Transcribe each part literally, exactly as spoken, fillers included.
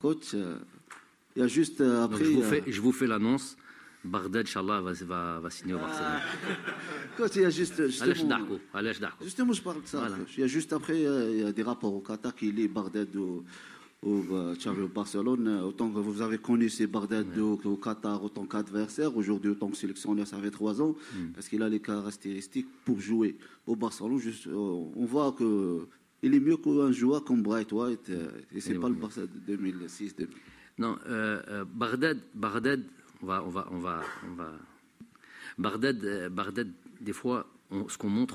Coach, euh, il y a juste euh, après. Donc, je, vous euh, fais, je vous fais l'annonce. Bardad, Inch'Allah, va, va, va signer au Barcelone. Coach, il y a juste. Allez, je Justement, darko, allez, je darko. justement, je parle de ça. Voilà. Coach. Il y a juste après, euh, il y a des rapports au Qatar qui lient Bardad au, au, euh, Xavi au Barcelone. Euh, Autant que vous avez connu ces Bardad Ouais. au, au Qatar, autant qu'adversaire. Aujourd'hui, autant que sélectionneur, ça fait trois ans. Mm. Parce qu'il a les caractéristiques pour jouer au Barcelone. Juste, euh, on voit que. Il est mieux qu'un joueur comme Bright White, euh, et c'est Il est pas le bon. Barça de deux mille six. deux mille. Non, euh, euh, Bardad, Bardad, on va, on va, on va, on va. Bardad, euh, Bardad, des fois, on, ce qu'on montre,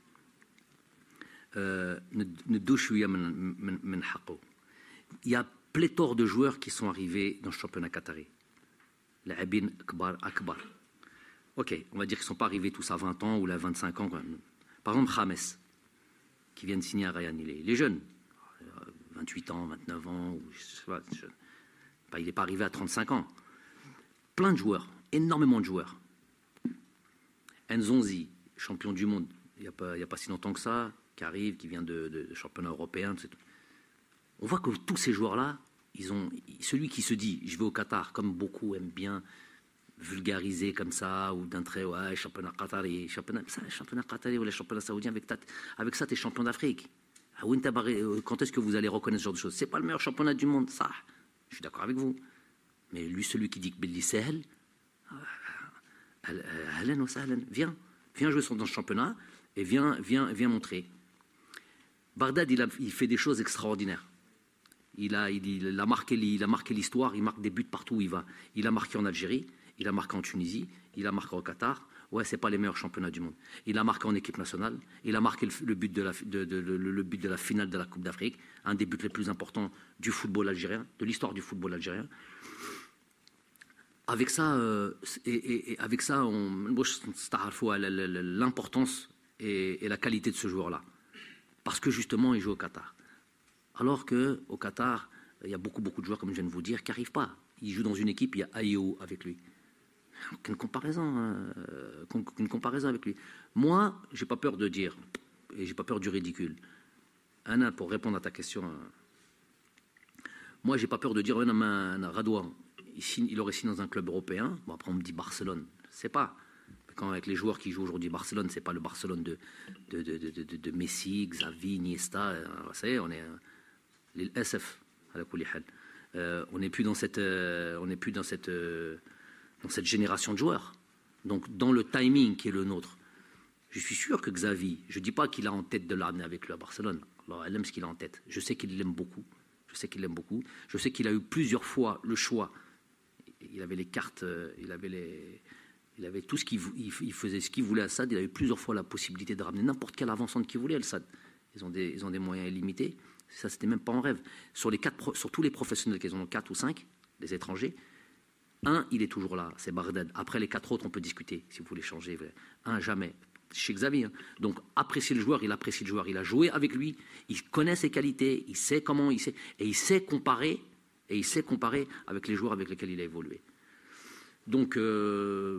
euh, ne douche men haqo. Il y a pléthore de joueurs qui sont arrivés dans le championnat qatari. L'abin akbar, akbar. Ok, on va dire qu'ils ne sont pas arrivés tous à vingt ans ou à vingt-cinq ans. Quoi. Par exemple, James, qui vient de signer à Rayan, il est, il est jeune, vingt-huit ans, vingt-neuf ans, ou je sais pas, jeune. Enfin, il n'est pas arrivé à trente-cinq ans. Plein de joueurs, énormément de joueurs. Nzonzi, champion du monde, il n'y a, a pas si longtemps que ça, qui arrive, qui vient de, de, de championnat européen. Tout. On voit que tous ces joueurs-là, ils ont, celui qui se dit, je vais au Qatar, comme beaucoup aiment bien vulgariser comme ça, ou d'un trait, ouais, championnat qatari, championnat, ça, championnat qatari ou les championnats saoudiens, avec, ta, avec ça, tu es champion d'Afrique. Quand est-ce que vous allez reconnaître ce genre de choses? C'est pas le meilleur championnat du monde, ça. Je suis d'accord avec vous. Mais lui, celui qui dit que Billy Sahel, viens, viens jouer dans ce championnat et viens, viens, viens montrer. Bardad, il, a, il fait des choses extraordinaires. Il a, il, il a marqué, il a marqué l'histoire, il marque des buts partout où il va. Il a marqué en Algérie, il a marqué en Tunisie, il a marqué au Qatar. Ouais, c'est pas les meilleurs championnats du monde. Il a marqué en équipe nationale, il a marqué le, le, but, de la, de, de, le, le but de la finale de la Coupe d'Afrique, un des buts les plus importants du football algérien, de l'histoire du football algérien. Avec ça, euh, et, et, et avec ça, on, l'importance et, et la qualité de ce joueur-là, parce que justement, il joue au Qatar. Alors que au Qatar, il y a beaucoup, beaucoup de joueurs, comme je viens de vous dire, qui n'arrivent pas. Il joue dans une équipe, il y a Ayo avec lui. Aucune comparaison, euh, aucune comparaison avec lui. Moi, j'ai pas peur de dire, et j'ai pas peur du ridicule. Anna, pour répondre à ta question, euh, moi, j'ai pas peur de dire, Radouan, il, il aurait signé dans un club européen. Bon, après, on me dit Barcelone. C'est pas. Quand avec les joueurs qui jouent aujourd'hui Barcelone, c'est pas le Barcelone de, de, de, de, de, de Messi, Xavi, Iniesta. Euh, ça y est, on est euh, les S F à la Koulihal. Euh, on n'est plus dans cette, euh, on n'est plus dans cette, euh, dans cette génération de joueurs. Donc, dans le timing qui est le nôtre, je suis sûr que Xavi, je dis pas qu'il a en tête de l'amener avec lui à Barcelone. Alors, elle aime ce qu'il a en tête. Je sais qu'il l'aime beaucoup. Je sais qu'il l'aime beaucoup. Je sais qu'il a eu plusieurs fois le choix. Il avait les cartes, il avait les, il avait tout ce qu'il il faisait, ce qu'il voulait à Sad. Il a eu plusieurs fois la possibilité de ramener n'importe quel avant-centre qu'il voulait. Le Sad, ils ont des, ils ont des moyens illimités. Ça, c'était même pas en rêve. Sur les quatre, sur tous les professionnels qu'ils ont quatre ou cinq, les étrangers, un, il est toujours là, c'est Bardad. Après les quatre autres, on peut discuter si vous voulez changer. Un, jamais. Chez Xavi. Hein. Donc, apprécier le joueur, il apprécie le joueur. Il a joué avec lui, il connaît ses qualités, il sait comment, il sait, et il sait comparer. Et il sait comparer avec les joueurs avec lesquels il a évolué. Donc, euh,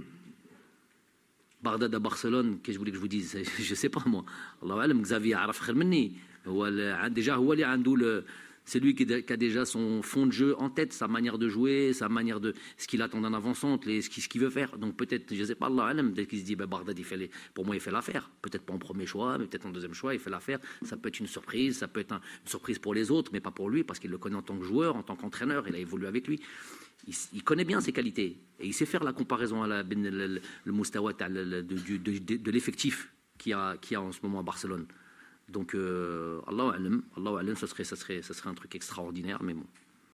Bardad à Barcelone, qu'est-ce que je voulais que je vous dise? Je ne sais pas, moi. Allah alam, Xavi araf khir minni. Déjà, c'est lui qui a déjà son fond de jeu en tête, sa manière de jouer, sa manière de ce qu'il attend d'un avant-centre, ce qu'il veut faire. Donc peut-être, je ne sais pas, Allah alam, dès qu'il se dit, ben, Bardad, il fait les, pour moi, il fait l'affaire. Peut-être pas en premier choix, mais peut-être en deuxième choix, il fait l'affaire. Ça peut être une surprise, ça peut être un, une surprise pour les autres, mais pas pour lui, parce qu'il le connaît en tant que joueur, en tant qu'entraîneur, il a évolué avec lui. Il, il connaît bien ses qualités et il sait faire la comparaison à la, le, le, le Moustawat de, de, de, de, de l'effectif qu'il y a, qu'il y a en ce moment à Barcelone. Donc, euh, Allah alam, Allah alam, ça serait, ça serait, ça serait un truc extraordinaire, mais bon.